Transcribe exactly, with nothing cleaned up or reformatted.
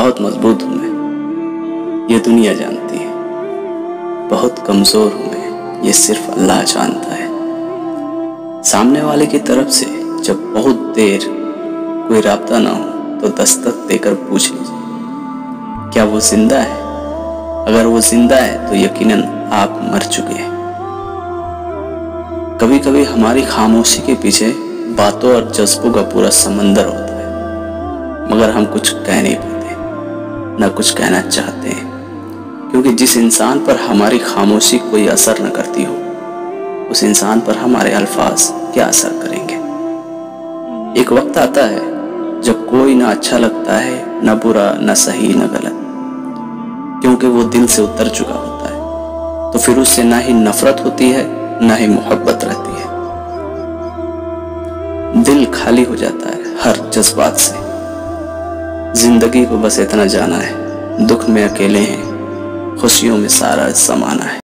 बहुत मजबूत हूँ मैं, ये दुनिया जानती है। बहुत कमजोर हूँ मैं, ये सिर्फ अल्लाह जानता है। सामने वाले की तरफ से जब बहुत देर कोई राब्ता ना हो तो दस्तक देकर पूछ लीजिए, क्या वो जिंदा है? अगर वो जिंदा है तो यकीनन आप मर चुके हैं। कभी कभी हमारी खामोशी के पीछे बातों और जज्बों का पूरा समंदर होता है, मगर हम कुछ कह नहीं पाते, ना कुछ कहना चाहते हैं, क्योंकि जिस इंसान पर हमारी खामोशी कोई असर न करती हो, उस इंसान पर हमारे अल्फाज क्या असर करेंगे। एक वक्त आता है जब कोई ना अच्छा लगता है, ना बुरा, ना सही, ना गलत, क्योंकि वो दिल से उतर चुका होता है। तो फिर उससे ना ही नफरत होती है, ना ही मोहब्बत रहती है। दिल खाली हो जाता है हर जज्बात से। जिंदगी को बस इतना जाना है, दुख में अकेले हैं, खुशियों में सारा ज़माना है।